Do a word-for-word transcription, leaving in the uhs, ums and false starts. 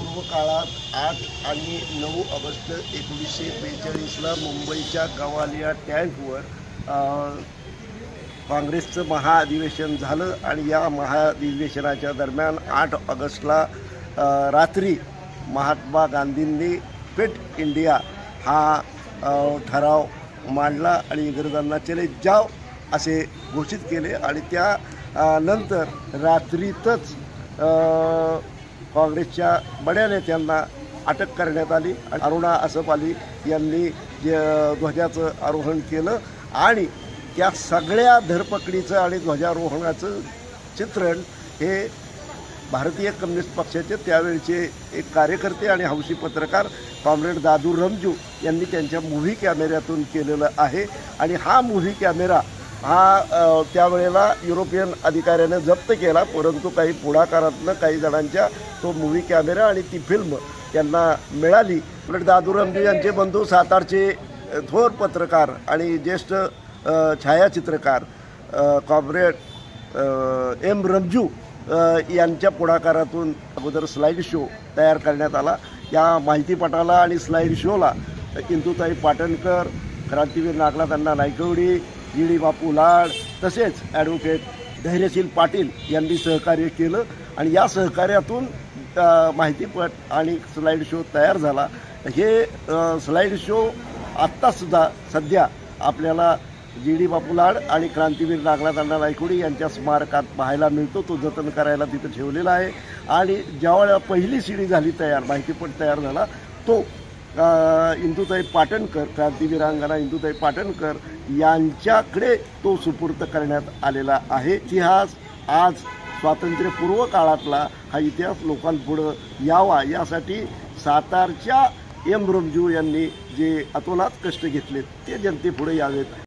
पूर्व काळात आठ आणि नऊ ऑगस्ट एकोणीसशे बेचाळीसला मुंबईच्या गवालिया टँकवर काँग्रेसचं महाअधिवेशन झालं आणि या महाअधिवेशनाच्या दरम्यान आठ ऑगस्टला रात्री महात्मा गांधींनी फिट इंडिया हा ठराव मांडला आणि इंग्रजांना चले जाव असे घोषित केले आणि त्या नंतर रात्रीतच काँग्रेसच्या बड्या नेत्यांना अटक करण्यात आली आणि अरुणा असफ अली यांनी ध्वजाचं आरोहण केलं आणि त्या सगळ्या धरपकडीचं आणि ध्वजारोहणाचं चित्रण हे भारतीय कम्युनिस्ट पक्षाचे त्यावेळचे एक कार्यकर्ते आणि हौशी पत्रकार कॉम्रेड दादू रमजू यांनी त्यांच्या मूव्ही कॅमेऱ्यातून केलेलं आहे आणि हा मूव्ही कॅमेरा हा त्यावेळेला युरोपियन अधिकाऱ्याने जप्त केला, परंतु काही पुढाकारातनं काही जणांच्या तो मूव्ही कॅमेरा आणि ती फिल्म यांना मिळाली. कॉम्रेड दादू रमजू यांचे बंधू सातारचे थोर पत्रकार आणि ज्येष्ठ छायाचित्रकार कॉम्रेड एम रमजू यांच्या पुढाकारातून अगोदर स्लाईड शो तयार करण्यात आला. या माहितीपटाला आणि स्लाईड शोला इंदुताई पाटणकर, क्रांतीवीर नागनाथ अण्णा नायकवडी, जी डी बापू लाड तसेच ॲडव्होकेट धैर्यशील पाटील यांनी सहकार्य केलं आणि या सहकार्यातून माहितीपट आणि स्लाईड शो तयार झाला. हे स्लाईड शो आत्तासुद्धा सध्या आपल्याला जी डी बापू लाड आणि क्रांतीवीर नागनाथ अण्णा नायकवडी यांच्या स्मारकात पाहायला मिळतो. तो जतन करायला तिथं ठेवलेला आहे आणि ज्यावेळेला पहिली सीडी झाली तयार, माहितीपट तयार झाला, तो इंदुताई पाटणकर, क्रांतीवीरांगना इंदुताई पाटणकर यांच्याकडे तो सुपूर्द करण्यात आलेला आहे. इतिहास आज स्वातंत्र्यपूर्व काळातला हा इतिहास लोकांपुढं यावा यासाठी सातारच्या एम रमजू यांनी जे अतोनात कष्ट घेतले ते जनतेपुढे यावेत.